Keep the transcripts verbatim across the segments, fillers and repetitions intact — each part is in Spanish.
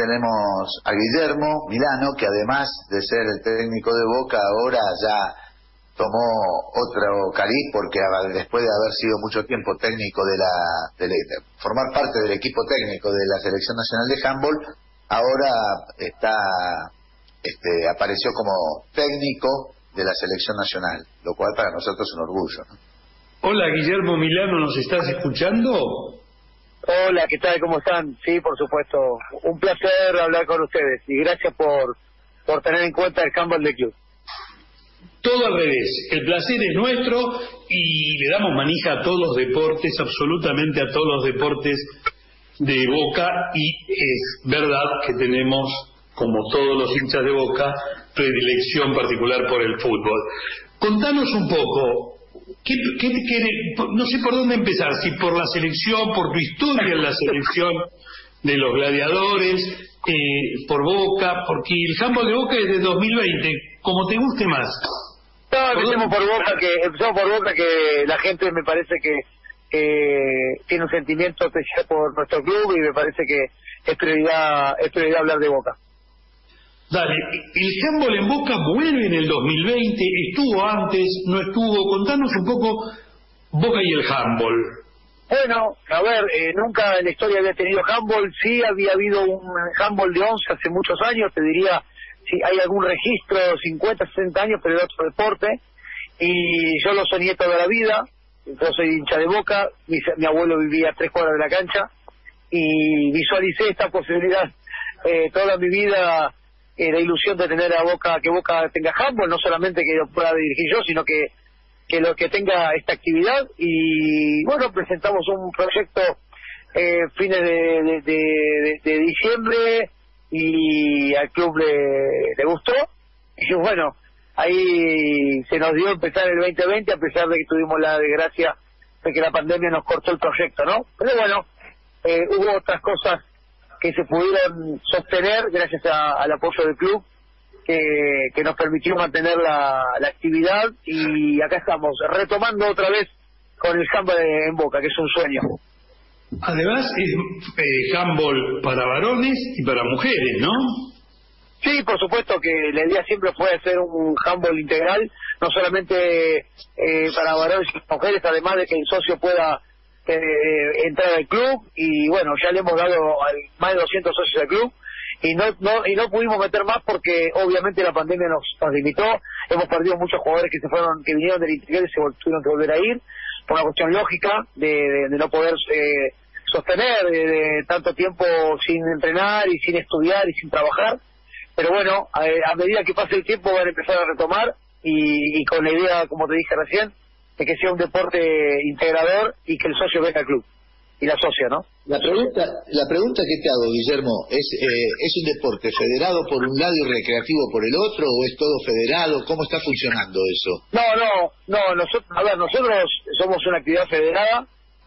tenemos a Guillermo Milano, que además de ser el técnico de Boca, ahora ya tomó otro cariz, porque después de haber sido mucho tiempo técnico de la, de, la, de formar parte del equipo técnico de la Selección Nacional de Handball, ahora está este, apareció como técnico de la Selección Nacional, lo cual para nosotros es un orgullo, ¿no? Hola, Guillermo Milano, ¿nos estás escuchando? Hola, ¿qué tal? ¿Cómo están? Sí, por supuesto. Un placer hablar con ustedes y gracias por, por tener en cuenta el handball del club. Todo al revés, el placer es nuestro y le damos manija a todos los deportes, absolutamente a todos los deportes de Boca, y es verdad que tenemos, como todos los hinchas de Boca, predilección particular por el fútbol. Contanos un poco, ¿qué, qué, qué, no sé por dónde empezar, si por la selección, por tu historia en la selección de los gladiadores, eh, por Boca, porque el handball de Boca es de dos mil veinte, como te guste más. No, empecemos por Boca, que empezamos por Boca, que la gente me parece que eh, tiene un sentimiento especial por nuestro club y me parece que es prioridad, es prioridad hablar de Boca. Dale, el handball en Boca vuelve en el dos mil veinte, estuvo antes, no estuvo, contanos un poco Boca y el handball. Bueno, a ver, eh, nunca en la historia había tenido handball, sí había habido un handball de once hace muchos años, te diría, si hay algún registro, cincuenta, sesenta años, pero de otro deporte, y yo lo soñé toda la vida. Yo soy hincha de Boca, mi, mi abuelo vivía a tres cuadras de la cancha, y visualicé esta posibilidad eh, toda mi vida, eh, la ilusión de tener a Boca, que Boca tenga handball, no solamente que lo pueda dirigir yo, sino que, que lo que tenga esta actividad, y bueno, presentamos un proyecto eh, fines de, de, de, de, de diciembre, y al club le, le gustó, y bueno, ahí se nos dio empezar el veinte veinte, a pesar de que tuvimos la desgracia de que la pandemia nos cortó el proyecto, ¿no? Pero bueno, eh, hubo otras cosas que se pudieron sostener gracias a, al apoyo del club, que, que nos permitió mantener la, la actividad, y acá estamos, retomando otra vez con el handball en Boca, que es un sueño. Además es eh, handball para varones y para mujeres, ¿no? Sí, por supuesto que la idea siempre fue hacer un handball integral, no solamente eh, para varones y mujeres, además de que el socio pueda eh, entrar al club, y bueno, ya le hemos dado a más de doscientos socios al club, y no no y no pudimos meter más porque obviamente la pandemia nos, nos limitó. Hemos perdido muchos jugadores que se fueron, que vinieron del interior y se tuvieron que volver a ir, por una cuestión lógica de, de, de no poder eh, sostener de, de tanto tiempo sin entrenar y sin estudiar y sin trabajar. Pero bueno, a, a medida que pase el tiempo van a empezar a retomar, y, y con la idea, como te dije recién, de que sea un deporte integrador y que el socio venga al club, y la socia, ¿no? La pregunta la pregunta que te hago, Guillermo, ¿es eh, es un deporte federado por un lado y recreativo por el otro, o es todo federado? ¿Cómo está funcionando eso? No, no, no, nosotros, a ver, nosotros somos una actividad federada,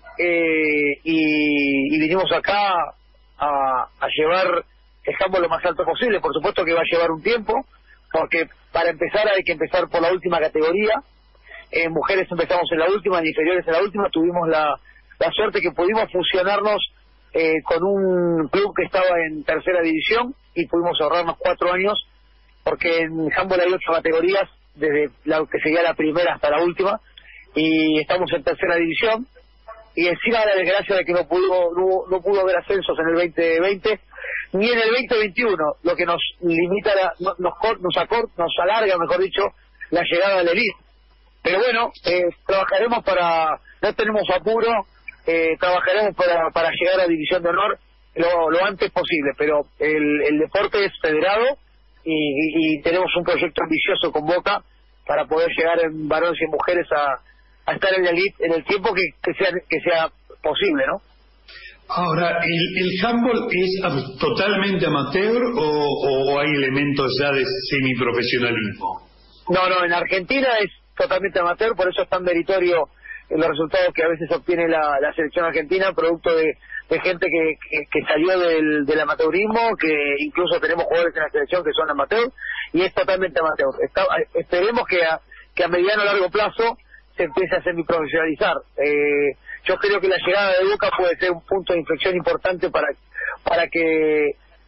eh, y, y vinimos acá a, a llevar el handball lo más alto posible. Por supuesto que va a llevar un tiempo, porque para empezar hay que empezar por la última categoría. En mujeres empezamos en la última, en inferiores en la última. Tuvimos la, la suerte que pudimos fusionarnos eh, con un club que estaba en tercera división, y pudimos ahorrarnos cuatro años, porque en handball hay ocho categorías, desde la que sería la primera hasta la última, y estamos en tercera división, y encima la desgracia de que no pudo no, no pudo haber ascensos en el veinte veinte ni en el veinte veintiuno, lo que nos limita, la, nos, nos, acor, nos alarga, mejor dicho, la llegada a la elite. Pero bueno, eh, trabajaremos para, no tenemos apuro, eh, trabajaremos para, para llegar a División de Honor lo, lo antes posible, pero el, el deporte es federado, y, y, y tenemos un proyecto ambicioso con Boca para poder llegar en varones y en mujeres a, a estar en la elite en el tiempo que, que sea que sea posible, ¿no? Ahora, ¿el, el handball es totalmente amateur o, o hay elementos ya de semiprofesionalismo? No, no, en Argentina es totalmente amateur, por eso es tan meritorio los resultados que a veces obtiene la, la selección argentina, producto de, de gente que, que, que salió del, del amateurismo, que incluso tenemos jugadores en la selección que son amateur, y es totalmente amateur. Está, esperemos que a, que a mediano o largo plazo se empiece a semiprofesionalizar. Eh, yo creo que la llegada de Boca puede ser un punto de inflexión importante para para que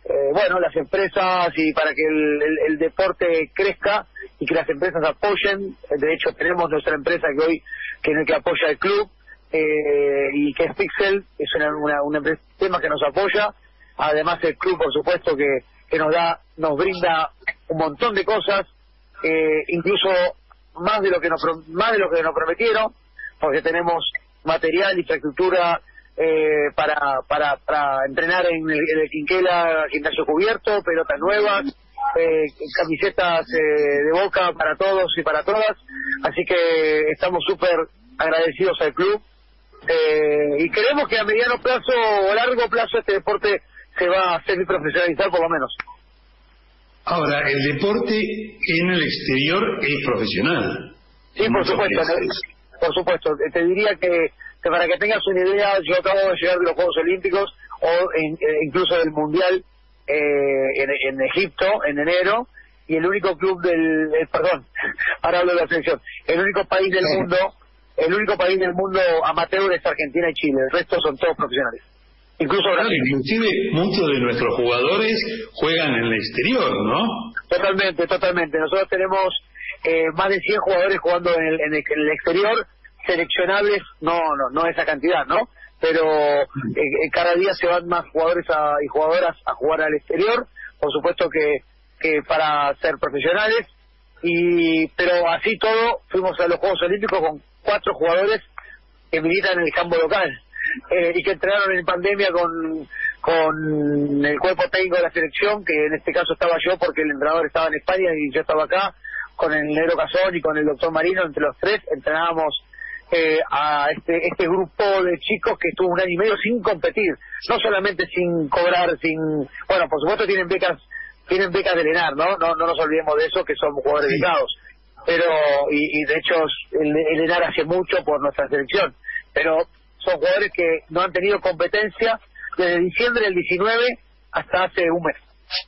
eh, bueno, las empresas y para que el, el, el deporte crezca y que las empresas apoyen. De hecho, tenemos nuestra empresa que hoy que es el que apoya el club, eh, y que es Pixel, es una, una, una empresa que nos apoya. Además el club, por supuesto, que, que nos da, nos brinda un montón de cosas, eh, incluso más de lo que nos más de lo que nos prometieron, porque tenemos material, infraestructura eh, para, para para entrenar en el, en el Quinquela, gimnasio cubierto, pelotas nuevas, eh, camisetas eh, de Boca para todos y para todas, así que estamos súper agradecidos al club, eh, y creemos que a mediano plazo o largo plazo este deporte se va a semi-profesionalizar por lo menos. Ahora, el deporte en el exterior es profesional. Sí, por supuesto, por supuesto. Te diría que, que para que tengas una idea, yo acabo de llegar de los Juegos Olímpicos o en, eh, incluso del Mundial eh, en, en Egipto en enero, y el único club del, eh, perdón, ahora hablo de la selección, el único país del mundo, el único país del mundo amateur es Argentina y Chile, el resto son todos profesionales. Incluso claro, inclusive muchos de nuestros jugadores juegan en el exterior, ¿no? Totalmente, totalmente. Nosotros tenemos eh, más de cien jugadores jugando en el, en el, en el exterior, seleccionables, no, no, no esa cantidad, ¿no? Pero eh, cada día se van más jugadores a, y jugadoras a jugar al exterior, por supuesto que, que para ser profesionales, y pero así todo fuimos a los Juegos Olímpicos con cuatro jugadores que militan en el campo local. Eh, y que entrenaron en pandemia con con el cuerpo técnico de la selección, que en este caso estaba yo porque el entrenador estaba en España y yo estaba acá, con el Negro Cazón y con el doctor Marino, entre los tres entrenábamos eh, a este este grupo de chicos que estuvo un año y medio sin competir, no solamente sin cobrar, sin bueno, por supuesto tienen becas tienen becas del ENAR, ¿no? No, no nos olvidemos de eso, que son jugadores sí. dedicados, pero y, y de hecho el, el ENAR hace mucho por nuestra selección, pero son jugadores que no han tenido competencia desde diciembre del diecinueve hasta hace un mes.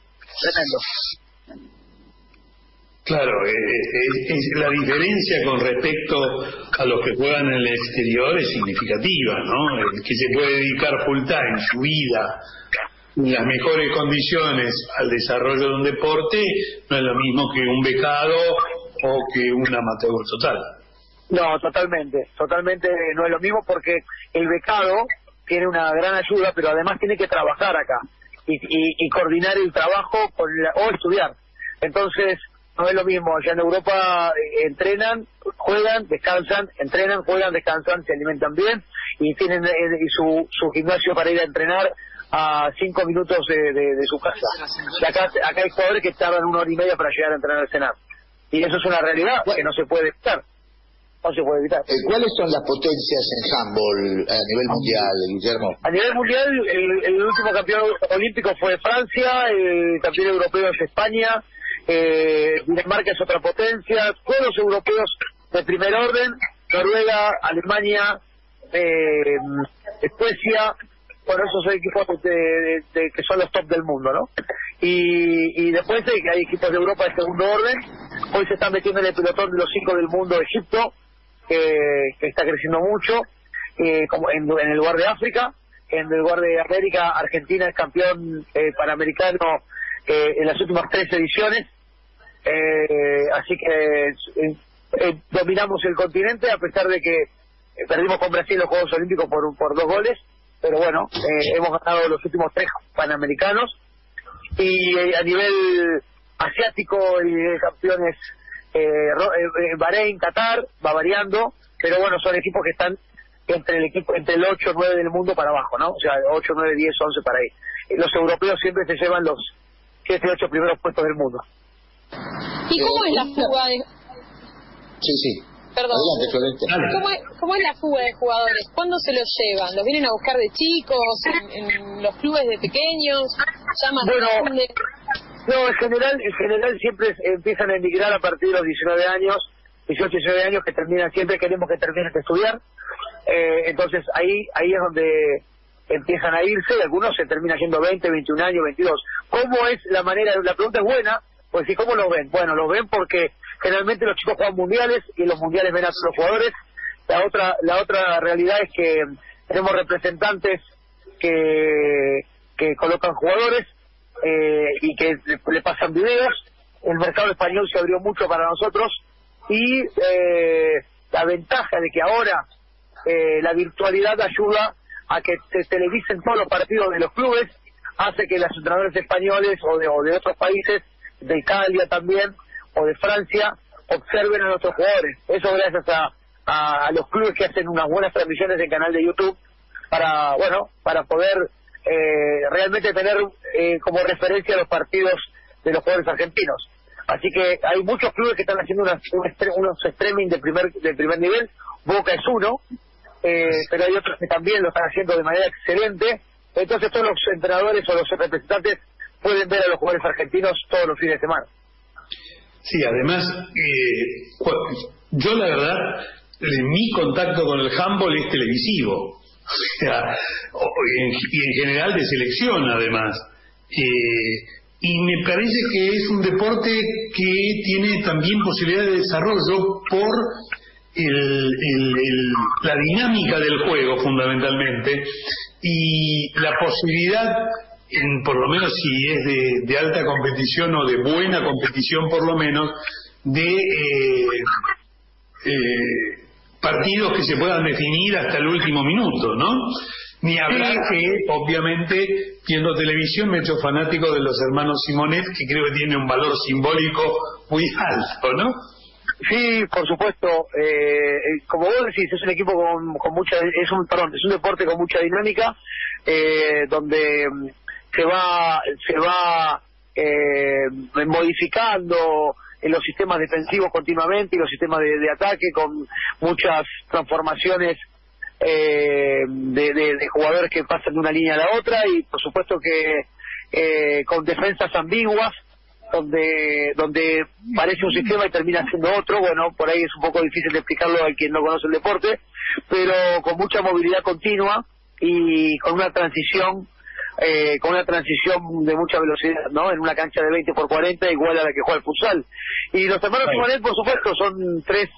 Tremendo. Claro, eh, eh, eh, la diferencia con respecto a los que juegan en el exterior es significativa, ¿no? El que se puede dedicar full time su vida en las mejores condiciones al desarrollo de un deporte no es lo mismo que un becado o que un amateur total. No, totalmente, totalmente no es lo mismo, porque el becado tiene una gran ayuda, pero además tiene que trabajar acá y, y, y coordinar el trabajo con la, o estudiar. Entonces no es lo mismo. Allá en Europa eh, entrenan, juegan, descansan, entrenan, juegan, descansan, se alimentan bien y tienen eh, y su, su gimnasio para ir a entrenar a cinco minutos de, de, de su casa. Y acá, acá hay jugadores que tardan una hora y media para llegar a entrenar al Senado. Y eso es una realidad que no se puede evitar. No se puede evitar. Eh, ¿Cuáles son las potencias en handball a nivel mundial, Guillermo? A nivel mundial, el, el último campeón olímpico fue Francia, el campeón europeo es España, eh, Dinamarca es otra potencia, todos los europeos de primer orden, Noruega, Alemania, eh, Suecia, bueno, esos son equipos de, de, de, que son los top del mundo, ¿no? Y, y después hay, hay equipos de Europa de segundo orden. Hoy se están metiendo en el pelotón de los cinco del mundo Egipto, que, que está creciendo mucho, eh, como en, en el lugar de África. En el lugar de América, Argentina es campeón eh, panamericano eh, en las últimas tres ediciones, eh, así que eh, eh, dominamos el continente, a pesar de que eh, perdimos con Brasil los Juegos Olímpicos por, por dos goles, pero bueno, eh, hemos ganado los últimos tres panamericanos, y eh, a nivel asiático el campeón es eh, eh, Bahrein, Qatar, va variando, pero bueno, son equipos que están entre el equipo entre el ocho nueve del mundo para abajo, ¿no? O sea, ocho nueve diez once para ahí. Los europeos siempre se llevan los siete ocho primeros puestos del mundo. ¿Y cómo es la fuga de...? Sí, sí. Perdón. Adelante, Florencia. ¿Cómo es, ¿Cómo es la fuga de jugadores? ¿Cuándo se los llevan? ¿Los vienen a buscar de chicos? ¿En, en los clubes de pequeños? ¿Ya más bueno, grande? No, en general, en general siempre empiezan a emigrar a partir de los diecinueve años, dieciocho, diecinueve años, que terminan, siempre queremos que terminen de estudiar. Eh, entonces ahí ahí es donde empiezan a irse, y algunos se terminan yendo veinte, veintiún años, veintidós. ¿Cómo es la manera? La pregunta es buena, pues sí, ¿cómo los ven? Bueno, los ven porque generalmente los chicos juegan mundiales y los mundiales ven a los jugadores. La otra la otra realidad es que tenemos representantes que que colocan jugadores, eh, y que le, le pasan videos. El mercado español se abrió mucho para nosotros y eh, la ventaja de que ahora eh, la virtualidad ayuda a que se televisen todos los partidos de los clubes, hace que los entrenadores españoles o de, o de otros países, de Italia también, o de Francia, observen a nuestros jugadores. Eso gracias a, a, a los clubes que hacen unas buenas transmisiones en canal de YouTube para, bueno, para poder eh, realmente tener eh, como referencia los partidos de los jugadores argentinos. Así que hay muchos clubes que están haciendo unas, un estre, unos streaming de primer de primer nivel. Boca es uno, eh, pero hay otros que también lo están haciendo de manera excelente. Entonces todos los entrenadores o los representantes pueden ver a los jugadores argentinos todos los fines de semana. Sí, además, eh, yo la verdad, mi contacto con el handball es televisivo, o sea, y en general de selección además. Eh, y me parece que es un deporte que tiene también posibilidad de desarrollo por el, el, el, la dinámica del juego fundamentalmente y la posibilidad, en, por lo menos si es de, de alta competición o de buena competición por lo menos, de eh, eh, partidos que se puedan definir hasta el último minuto, ¿no? Ni hablar que, obviamente, viendo televisión me he hecho fanático de los hermanos Simonet, que creo que tiene un valor simbólico muy alto, ¿no? Sí, por supuesto. Eh, como vos decís, es un equipo con, con mucha, es un, perdón, es un deporte con mucha dinámica, eh, donde se va, se va eh, modificando en los sistemas defensivos continuamente y los sistemas de, de ataque con muchas transformaciones. Eh, de, de, de jugadores que pasan de una línea a la otra y por supuesto que eh, con defensas ambiguas donde donde parece un sistema y termina siendo otro. Bueno, por ahí es un poco difícil de explicarlo a quien no conoce el deporte, pero con mucha movilidad continua y con una transición eh, con una transición de mucha velocidad, ¿no? En una cancha de veinte por cuarenta igual a la que juega el futsal. Y los hermanos Simonet, por supuesto, son tres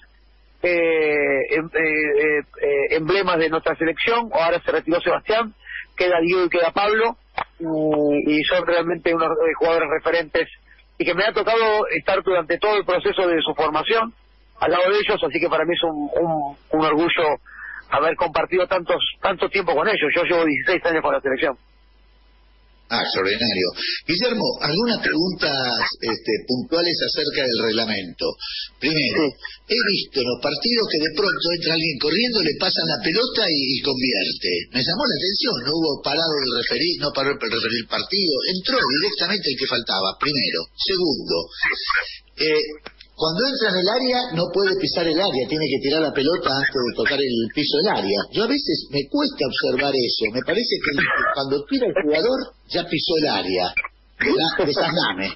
Eh, eh, eh, eh, emblemas de nuestra selección. Ahora se retiró Sebastián, queda Diego y queda Pablo, y, y son realmente unos eh, jugadores referentes y que me ha tocado estar durante todo el proceso de su formación al lado de ellos, así que para mí es un, un, un orgullo haber compartido tantos tanto tiempo con ellos. Yo llevo dieciséis años con la selección. Ah, extraordinario. Guillermo, algunas preguntas este, puntuales acerca del reglamento. Primero, sí. He visto en los partidos que de pronto entra alguien corriendo, le pasan la pelota y, y convierte. Me llamó la atención, no hubo parado el referí, no paró el referí el partido, entró directamente el que faltaba, primero. Segundo, eh, cuando entra en el área no puede pisar el área, tiene que tirar la pelota antes de tocar el piso del área. Yo a veces me cuesta observar eso, me parece que cuando tira el jugador ya pisó el área. Desaname.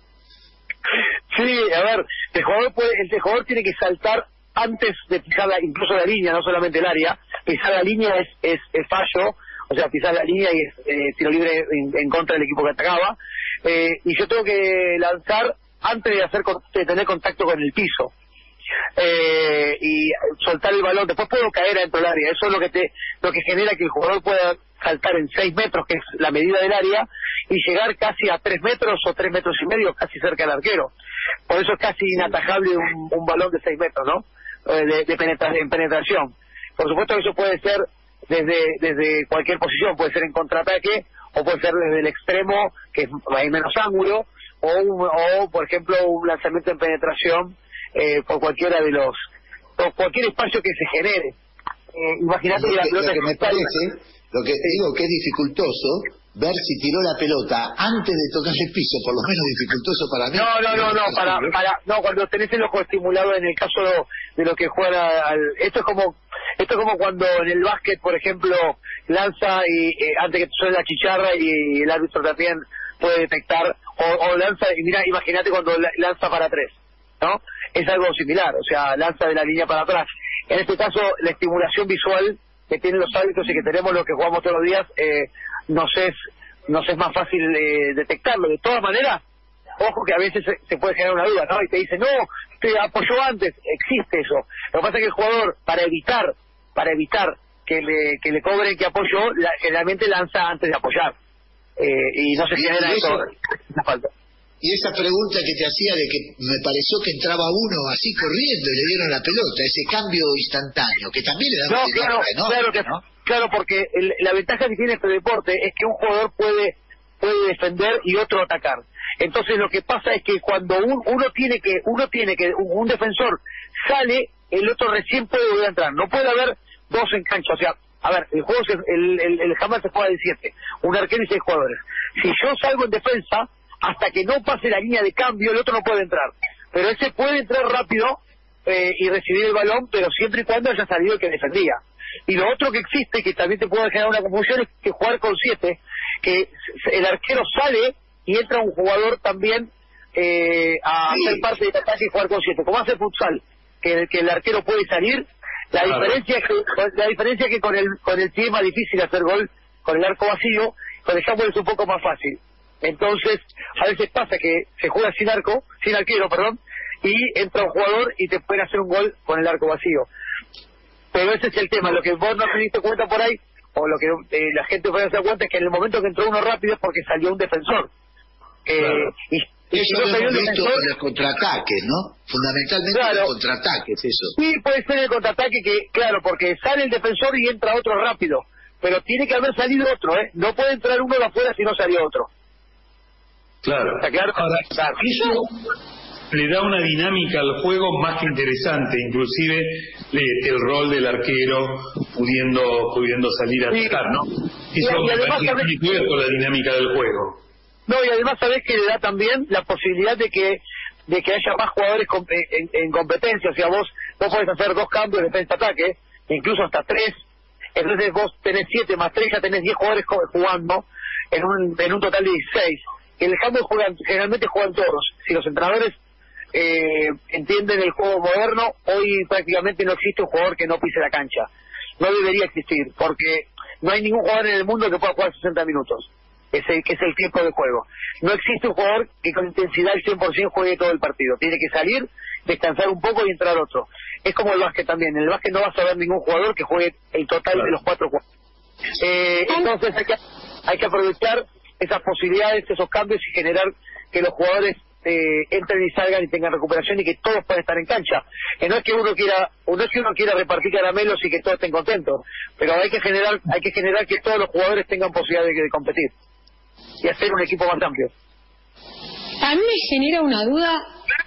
Sí, a ver, el jugador puede, el jugador tiene que saltar antes de pisar la, incluso la línea, no solamente el área. Pisar la línea es, es, es fallo, o sea, pisar la línea y es eh, tiro libre en, en contra del equipo que atacaba. Eh, y yo tengo que lanzar antes de hacer de tener contacto con el piso eh, y soltar el balón. Después puedo caer adentro del área. Eso es lo que te lo que genera que el jugador pueda saltar en seis metros, que es la medida del área, y llegar casi a tres metros o tres metros y medio, casi cerca del arquero. Por eso es casi inatajable un, un balón de seis metros, ¿no? De, de penetra, en penetración. Por supuesto que eso puede ser desde desde cualquier posición, puede ser en contraataque o puede ser desde el extremo, que hay menos ángulo, o, un, o por ejemplo un lanzamiento en penetración eh, por cualquiera de los por cualquier espacio que se genere. Eh, imagínate que la pelota lo que me parece, lo que digo que es dificultoso ver si tiró la pelota antes de tocar el piso, por lo menos dificultoso para mí. No, no, no, no, para, para, no, cuando tenés el ojo estimulado en el caso de lo que juega al, esto es como, esto es como cuando en el básquet, por ejemplo, lanza y eh, antes que te suene la chicharra y, y el árbitro también puede detectar, o, o lanza, y mira, imagínate cuando lanza para tres, ¿no? Es algo similar, o sea, lanza de la línea para atrás. En este caso, la estimulación visual que tienen los árbitros y que tenemos los que jugamos todos los días, eh, nos es nos es más fácil eh, detectarlo. De todas maneras, ojo que a veces se, se puede generar una duda, ¿no? Y te dice, no, te apoyó antes. Existe eso. Lo que pasa es que el jugador, para evitar para evitar que le que le cobren que apoyó, la, generalmente lanza antes de apoyar. eh, y no se Y genera eso- esa falta. Y esa pregunta que te hacía de que me pareció que entraba uno así corriendo y le dieron la pelota, ese cambio instantáneo, que también le da No, una claro, ventaja enorme, claro, que, ¿no? claro, porque el- la ventaja que tiene este deporte es que un jugador puede puede defender y otro atacar. Entonces lo que pasa es que cuando un- uno tiene que uno tiene que un, un defensor sale, el otro recién puede volver a entrar. No puede haber dos en cancha. O sea, a ver, el juego se, el, el, el handball se juega de siete, un arquero y seis jugadores. Si yo salgo en defensa, hasta que no pase la línea de cambio, el otro no puede entrar. Pero ese puede entrar rápido eh, y recibir el balón, pero siempre y cuando haya salido el que defendía. Y lo otro que existe, que también te puede generar una confusión, es que jugar con siete, que el arquero sale y entra un jugador también eh, a Sí. hacer parte del ataque y jugar con siete. Como hace futsal, que, que el arquero puede salir, la Claro. diferencia es que la diferencia es que con el con el pie es más difícil hacer gol con el arco vacío, con el handball es un poco más fácil. Entonces, a veces pasa que se juega sin arco, sin arquero, perdón, y entra un jugador y te pueden hacer un gol con el arco vacío. Pero ese es el tema, lo que vos no te diste cuenta por ahí, o lo que eh, la gente puede hacer cuenta, es que en el momento que entró uno rápido es porque salió un defensor. Eh, Claro. y, y si Eso no lo salió hemos el visto defensor, en los contraataques, ¿no? Fundamentalmente Claro. en los contraataques, eso. sí puede ser el contraataque que, claro, porque sale el defensor y entra otro rápido, pero tiene que haber salido otro, ¿eh? No puede entrar uno de afuera si no salió otro. Claro. ¿Está claro? Ahora, Claro. eso le da una dinámica al juego más que interesante, inclusive le- el rol del arquero pudiendo pudiendo salir a Sí. atacar, ¿no? Y- Eso y me además parece que también- tiene que ver con la dinámica del juego. No, y además sabés que le da también la posibilidad de que de que haya más jugadores com- en, en competencia. O sea, vos vos podés hacer dos cambios defensa-ataque, incluso hasta tres. Entonces vos tenés siete más tres, ya tenés diez jugadores co- jugando en un en un total de dieciséis. En el handball juegan, generalmente juegan todos. Si los entrenadores eh, entienden el juego moderno, hoy prácticamente no existe un jugador que no pise la cancha. No debería existir, porque no hay ningún jugador en el mundo que pueda jugar sesenta minutos. Es el, que es el tiempo de juego. No existe un jugador que con intensidad al cien por ciento juegue todo el partido. Tiene que salir, descansar un poco y entrar otro. Es como el básquet también. En el básquet no vas a ver ningún jugador que juegue el total Claro. de los cuatro juegos. Eh, entonces hay que, hay que aprovechar esas posibilidades, esos cambios y generar que los jugadores eh, entren y salgan y tengan recuperación y que todos puedan estar en cancha. Que no es que uno quiera, o no es que uno quiera repartir caramelos y que todos estén contentos, pero hay que generar, hay que generar que todos los jugadores tengan posibilidad de, de competir y hacer un equipo más amplio. A mí me genera una duda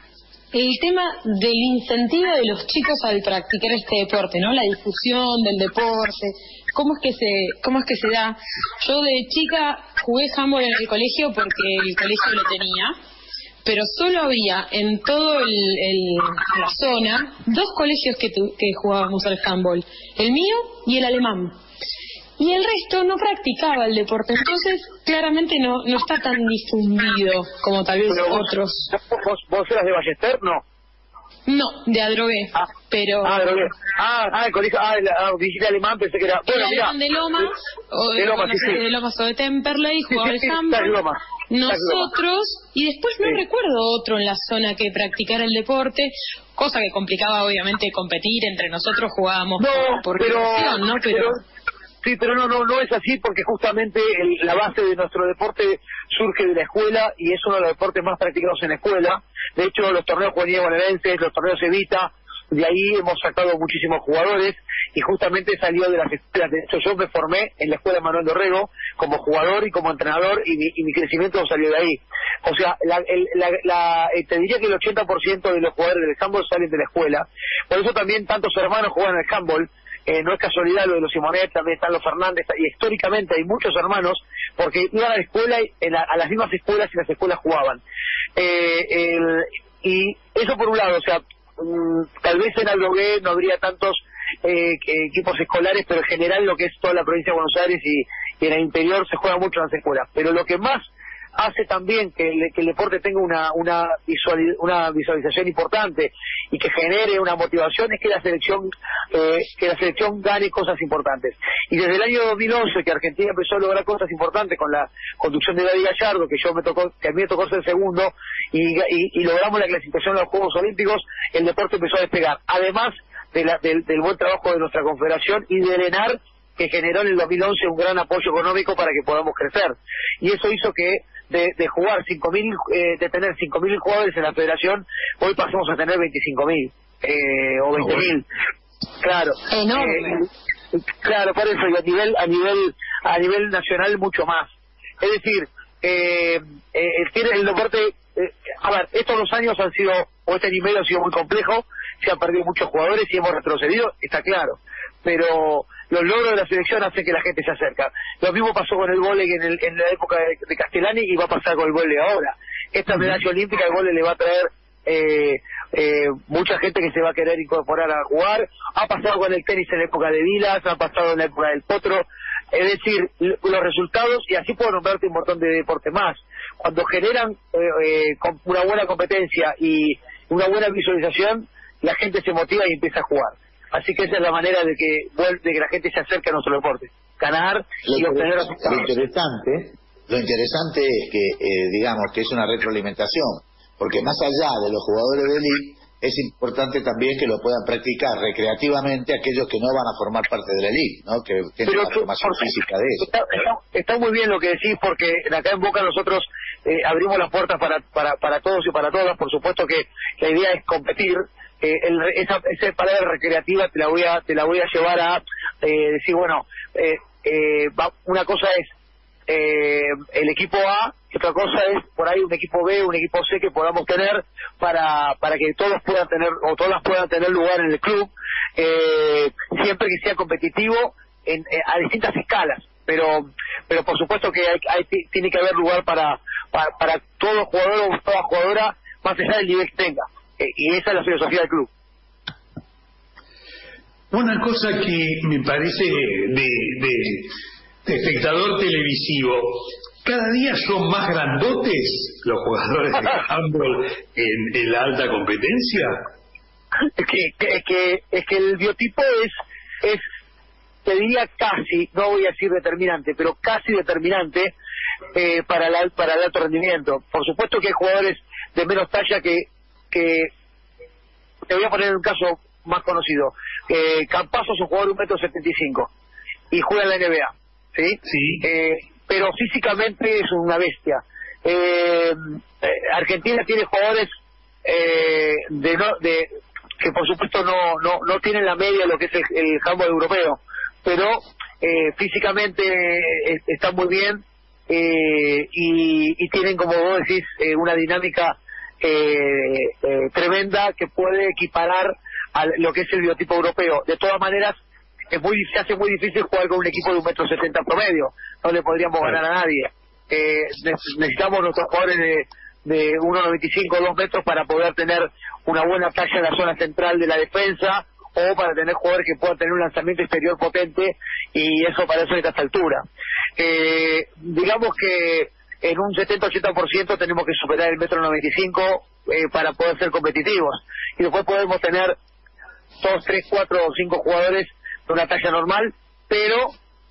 el tema del incentivo de los chicos al practicar este deporte, ¿no? La difusión del deporte, cómo es que se, cómo es que se da. Yo de chica jugué handball en el colegio porque el colegio lo tenía, pero solo había en todo el, el- la zona dos colegios que, tu- que jugábamos al handball, el mío y el alemán. Y el resto no practicaba el deporte, entonces claramente no no está tan difundido como tal vez Pero vos, otros. vos, vos eras de Ballester, ¿no? No, de Adrogué, Ah, pero Ah, de, ah, ah, el colegio, ah, el, ah, dijiste alemán, pensé que era... el Bueno, mira, alemán de Lomas, o de Lomas, no sí, sé, sí. de Lomas o de Temperley, jugaba sí, el sí, handball. está en Lomas. Nosotros, y después no Sí. recuerdo otro en la zona que practicara el deporte, cosa que complicaba obviamente competir, entre nosotros jugábamos No, por, por pero, diversión, ¿no? Pero, pero- sí, pero no, no, no es así porque justamente el- la base de nuestro deporte surge de la escuela y es uno de los deportes más practicados en la escuela. De hecho, los torneos juveniles bonaerenses, los torneos Evita, de ahí hemos sacado muchísimos jugadores y justamente salió de las escuelas. De hecho, yo me formé en la escuela Manuel Dorrego como jugador y como entrenador y mi, y mi crecimiento salió de ahí. O sea, la, el, la, la, eh, te diría que el ochenta por ciento de los jugadores del handball salen de la escuela. Por eso también tantos hermanos juegan al handball. Eh, no es casualidad lo de los Simonet, también están los Fernández, y históricamente hay muchos hermanos, porque iban a la escuela, y en la- a las mismas escuelas y las escuelas jugaban. Eh, el- y eso por un lado, o sea, mm, tal vez en Adrogué no habría tantos eh, que- equipos escolares, pero en general lo que es toda la provincia de Buenos Aires y, y en el interior se juega mucho en las escuelas. Pero lo que más hace también que el, que el deporte tenga una una, visuali- una visualización importante y que genere una motivación es que la selección eh, que la selección gane cosas importantes. Y desde el año dos mil once que Argentina empezó a lograr cosas importantes con la conducción de David Gallardo, que yo me tocó, que a mí me tocó ser segundo y, y, y logramos la clasificación a los Juegos Olímpicos, el deporte empezó a despegar. Además de la- del, del buen trabajo de nuestra confederación y del ENAR que generó en el dos mil once un gran apoyo económico para que podamos crecer. Y eso hizo que de, de jugar cinco mil, eh, de tener cinco mil jugadores en la federación, hoy pasamos a tener veinticinco mil eh, o veinte mil. Claro. Enorme. Eh, claro, por eso, y a nivel, a nivel, a nivel nacional mucho más. Es decir, eh, eh, el, el deporte, eh, a ver, estos dos años han sido, o este nivel ha sido muy complejo, se han perdido muchos jugadores y hemos retrocedido, está claro, pero los logros de la selección hacen que la gente se acerca. Lo mismo pasó con el vóley en, el, en la época de, de Castellani y va a pasar con el vóley ahora. Esta medalla olímpica, el vóley le va a traer eh, eh, mucha gente que se va a querer incorporar a jugar. Ha pasado con el tenis en la época de Vilas, ha pasado en la época del potro. Es decir, los resultados, y así puedo nombrarte un montón de deportes más, cuando generan eh, eh, una buena competencia y una buena visualización, la gente se motiva y empieza a jugar. Así que esa es la manera de que de que la gente se acerque a nuestro deporte, ganar lo y obtener resultados. Lo interesante, lo interesante es que, eh, digamos, que es una retroalimentación, porque más allá de los jugadores de elite, es importante también que lo puedan practicar recreativamente aquellos que no van a formar parte de la elite, ¿no? Que tienen la formación física de eso. Está, está, está muy bien lo que decís, porque acá en Boca nosotros eh, abrimos las puertas para, para, para todos y para todas. Por supuesto que la idea es competir. Eh, el, esa, esa palabra recreativa te la voy a te la voy a llevar a eh, decir, bueno, eh, eh, va, una cosa es eh, el equipo A, y otra cosa es por ahí un equipo B, un equipo C que podamos tener para para que todos puedan tener o todas puedan tener lugar en el club, eh, siempre que sea competitivo en, eh, a distintas escalas, pero pero por supuesto que hay, hay, tiene que haber lugar para para, para todo jugador o toda jugadora, más allá del nivel que tenga. Eh, y esa es la filosofía del club. Una cosa que me parece de, de, de espectador televisivo, cada día son más grandotes los jugadores de handball en, en la alta competencia. Es que, que, es que es que el biotipo es es te diría casi, no voy a decir determinante, pero casi determinante eh, para el para el alto rendimiento. Por supuesto que hay jugadores de menos talla que que te voy a poner un caso más conocido. eh, Campazzo es un jugador de un metro setenta y cinco y juega en la N B A, ¿sí? Sí. Eh, pero físicamente es una bestia. eh, eh, Argentina tiene jugadores eh, de no de que por supuesto no no no tienen la media de lo que es el, el handball europeo, pero eh, físicamente eh, están muy bien, eh, y, y tienen, como vos decís, eh, una dinámica Eh, eh, tremenda que puede equiparar a lo que es el biotipo europeo. De todas maneras, es muy se hace muy difícil jugar con un equipo de un metro setenta promedio. No le podríamos ganar a nadie. Eh, necesitamos nuestros jugadores de, de uno noventa y cinco, dos metros para poder tener una buena talla en la zona central de la defensa, o para tener jugadores que puedan tener un lanzamiento exterior potente, y eso para eso a esta altura. Eh, digamos que en un setenta a ochenta por ciento tenemos que superar el metro noventa y cinco eh, para poder ser competitivos, y después podemos tener dos, tres, cuatro o cinco jugadores de una talla normal, pero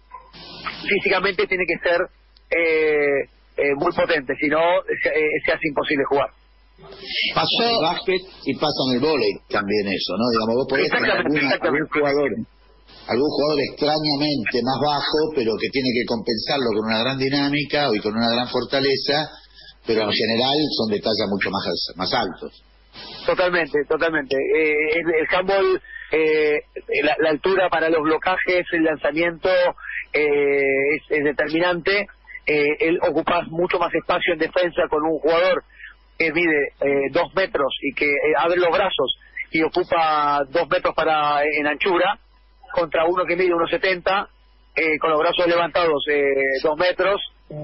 físicamente tiene que ser eh, eh, muy potente, si no se, eh, se hace imposible jugar. Pasa en el básquet y pasa en el vóley también eso, ¿no? Digamos, vos podés tener alguna, algún jugador algún jugador extrañamente más bajo, pero que tiene que compensarlo con una gran dinámica y con una gran fortaleza, pero en general son de talla mucho más más altos. Totalmente, totalmente. Eh, el, el handball, eh, la, la altura para los blocajes, el lanzamiento eh, es, es determinante. Eh, él ocupa mucho más espacio en defensa con un jugador que mide eh, dos metros y que eh, abre los brazos y ocupa dos metros para en anchura, contra uno que mide uno setenta, eh, con los brazos levantados eh, dos metros,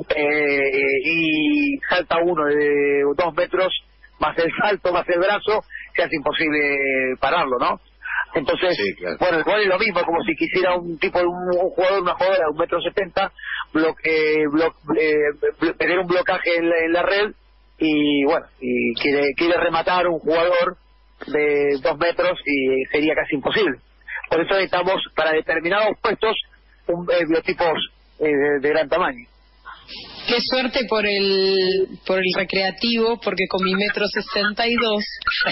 eh, y salta uno de dos metros, más el salto, más el brazo, se hace imposible pararlo, ¿no? Entonces, sí, claro. Bueno, igual es lo mismo, como si quisiera un tipo, un, un jugador, una jugadora de un metro setenta, blo, eh, blo, eh, tener un blocaje en la, en la red, y bueno, y quiere, quiere rematar un jugador de dos metros, y sería casi imposible. Por eso necesitamos para determinados puestos un, eh, biotipos eh, de, de gran tamaño. Qué suerte por el por el recreativo, porque con mi metro sesenta y dos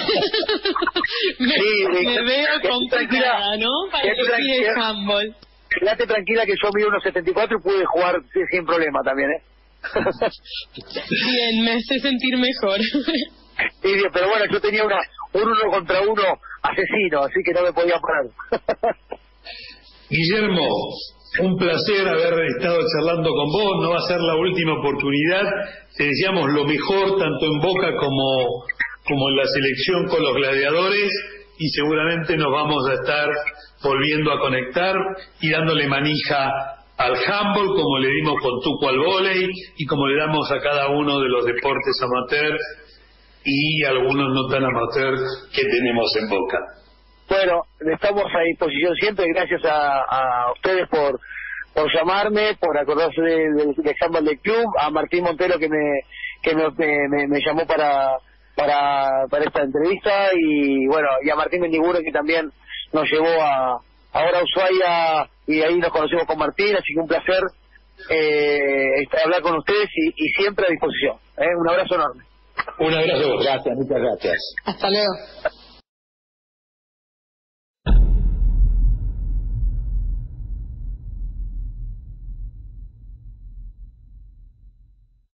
me, sí, me veo complicada, ¿no? Para elegir el handball. quédate tranquila que yo mido unos setenta y cuatro y pude jugar sin, sin problema también, ¿eh? Bien, me hace sentir mejor. Sí, bien, pero bueno, yo tenía una un uno contra uno asesino, así que no me podía parar. Guillermo, un placer haber estado charlando con vos, no va a ser la última oportunidad, te deseamos lo mejor tanto en Boca como, como en la selección con los gladiadores, y seguramente nos vamos a estar volviendo a conectar y dándole manija al handball como le dimos con Tuco al vóley y como le damos a cada uno de los deportes amateur y algunos no tan amateur que tenemos en Boca. Bueno, estamos a disposición siempre, gracias a, a ustedes por por llamarme, por acordarse del de, de, de handball del club, a Martín Montero que me que me, me, me llamó para para para esta entrevista, y bueno, y a Martín Mendiburo que también nos llevó a ahora a Ushuaia, y ahí nos conocimos con Martín, así que un placer eh, hablar con ustedes y, y siempre a disposición. ¿eh? Un abrazo enorme. Un abrazo. Gracias, muchas gracias. Hasta luego.